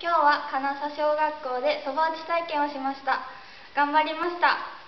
今日は金佐小学校でそば打ち体験をしました。頑張りました。